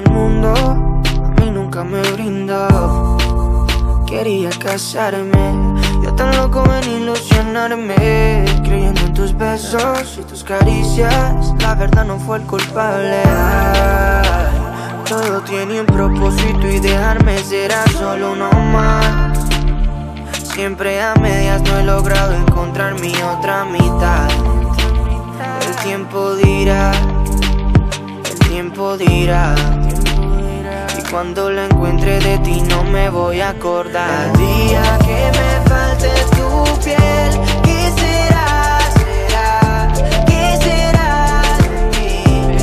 el mundo a mí nunca me brindó. Quería casarme, yo tan loco en ilusionarme, creyendo en tus besos y tus caricias. La verdad no fue el culpable. Ay, todo tiene un propósito y dejarme será solo uno más. Siempre a medias no he logrado encontrar mi otra mitad. El tiempo dirá, el tiempo dirá. Y cuando lo encuentre de ti no me voy a acordar. El día que me falte tu piel, ¿qué será? ¿Qué será de mí?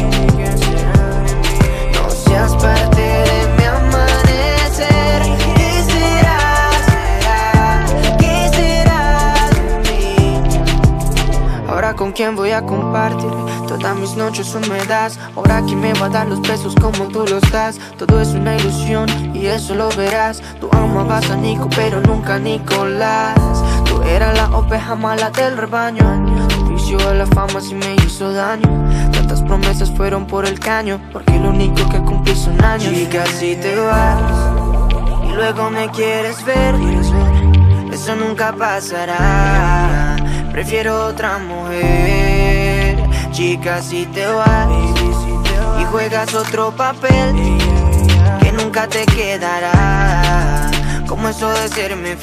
No seas parte de mi amanecer. ¿Qué será? ¿Qué será de mí? Ahora con quién voy a compartir todas mis noches húmedas. Ahora quién me va a dar los besos como tú los das. Todo es una ilusión y eso lo verás. Tú amabas a Nico pero nunca a Nicolás. Tú eras la oveja mala del rebaño. Tu vicio de la fama sí me hizo daño. Tantas promesas fueron por el caño, porque lo único que cumplí son años. Chica, si te vas y luego me quieres ver, eso nunca pasará. Prefiero otra mujer. Chica, si te vas y juegas otro papel que nunca te quedará, como eso de serme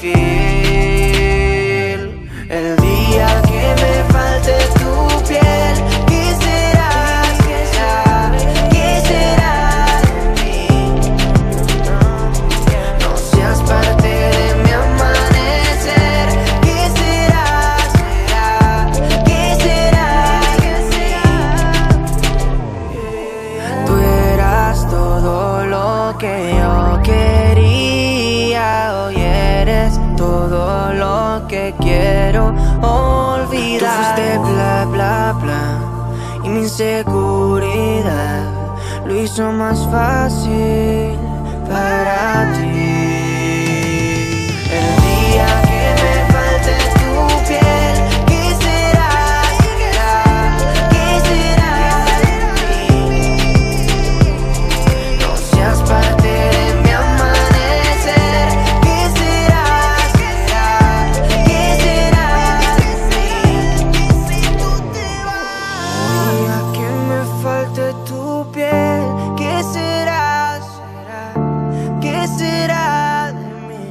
fiel. El día que me falte tu piel, ¿qué será? ¿Qué será? ¿Qué será de mí? No seas parte de mi amanecer. ¿Qué será? ¿Qué será? ¿Qué será? Tú eras todo lo que yo quería. Hoy eres todo lo que quiero olvidar. Tú fuiste bla bla bla y mi inseguridad lo hizo más fácil para ti. El día que me falte tu piel, ¿qué será? ¿Qué será de mí? No seas parte de mi amanecer. ¿Qué será? ¿Qué será de mí? El día que me falte tu piel, ¿qué será? ¿Qué será de mí?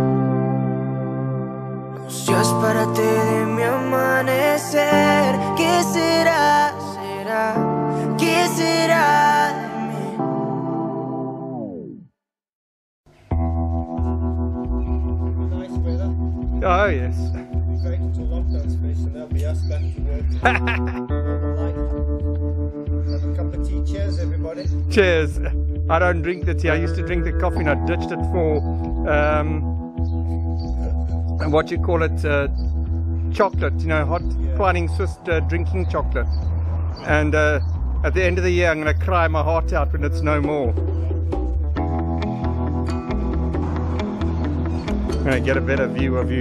No seas parte de mi amanecer. ¿Qué será? ¿Qué será de mí? Nice weather. Oh, yes. Great until lockdown's finished, and there'll be us back to work. Normal life. Have a cup of tea. Cheers, everybody. Cheers. I don't drink the tea. I used to drink the coffee and I ditched it for, what you call it, chocolate, you know, hot Twining Swiss drinking chocolate. And at the end of the year, I'm going to cry my heart out when it's no more. I'm going to get a better view of you.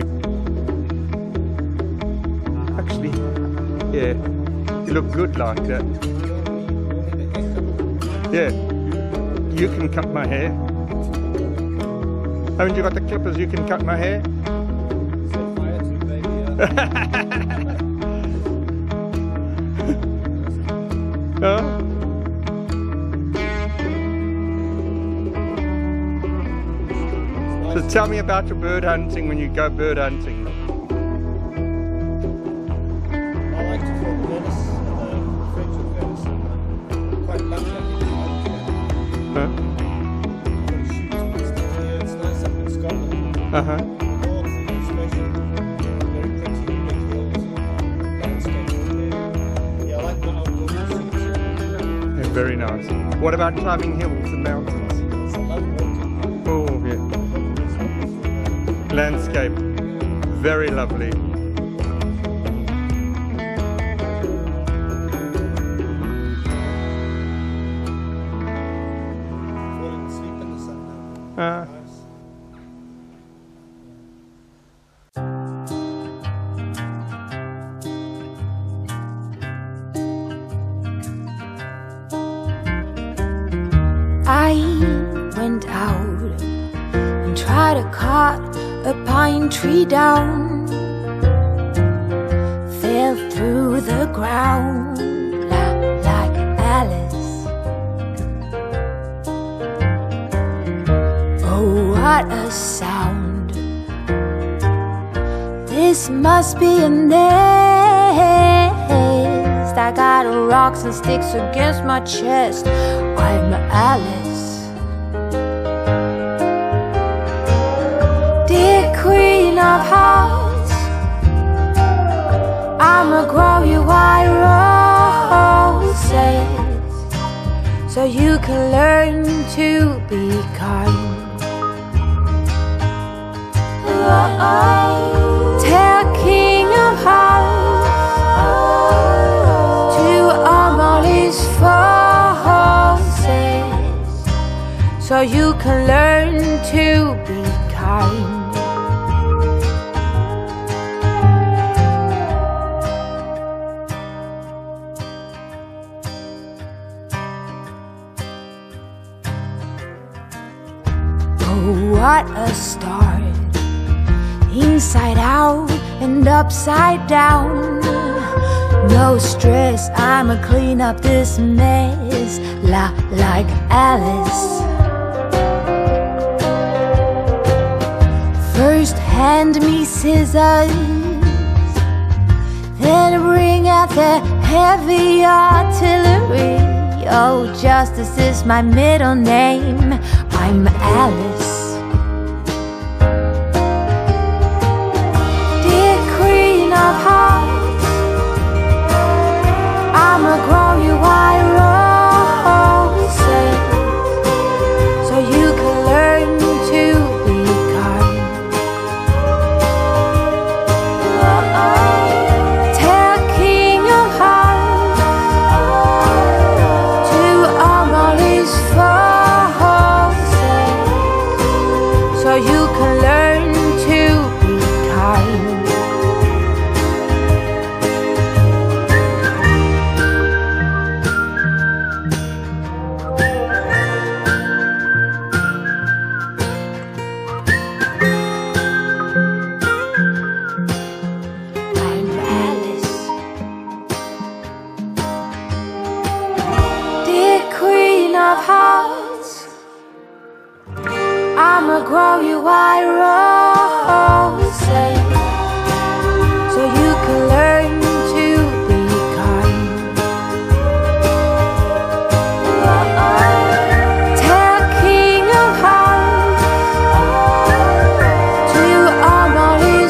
Actually, yeah, you look good like that. Yeah, you can cut my hair. Haven't you got the clippers? You can cut my hair. Set fire to, baby. Oh. So tell me about your bird hunting when you go bird hunting. I like to film Venice and French of Venice. Quite lucky I get to Huh? shoot in this area. It's nice up in Scotland. Uh-huh. North especially. Very pretty big hills and landscapes there. Yeah, I like my outdoor pursuits. Yeah, very nice. What about climbing hills and mountains? I love walking. Oh, yeah. Landscape, very lovely. Falling asleep in the sun now. Uh, Nice. I went out and tried to cut a pine tree down. Fell through the ground like Alice. Oh, what a sound. This must be a nest. I got rocks and sticks against my chest. I'm Alice. Dear Queen of Hearts, I'ma grow you white roses so you can learn to be kind. Tell King of Hearts to arm all his forces so you can learn to be kind. Oh, what a start. Inside out and upside down. No stress, I'ma clean up this mess like Alice. First hand me scissors, then bring out the heavy artillery. Oh, Justice is my middle name. I'm Alice. Dear Queen of Hearts, I'ma grow you white roses so you can learn to be kind. Tell King of Hearts to arm all his forces so you can learn to be kind. I'm Alice. Dear Queen of Hearts, I'ma grow you white roses so you can learn to be kind. Tell King of Hearts to arm all his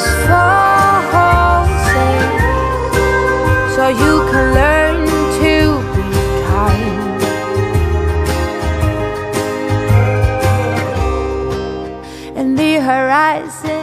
forces so you can learn to be kind. And the horizon